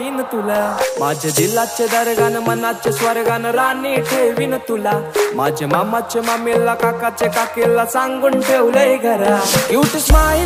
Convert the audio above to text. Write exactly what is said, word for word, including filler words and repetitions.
तुला माझ्या दिलाचे दरगान मनाचे स्वर्गान राणी ठेवीन तुला माझ्या मामाच्या मामीला काकाचे काकीला सांगून ठेवलंय घरा क्यूट स्माईल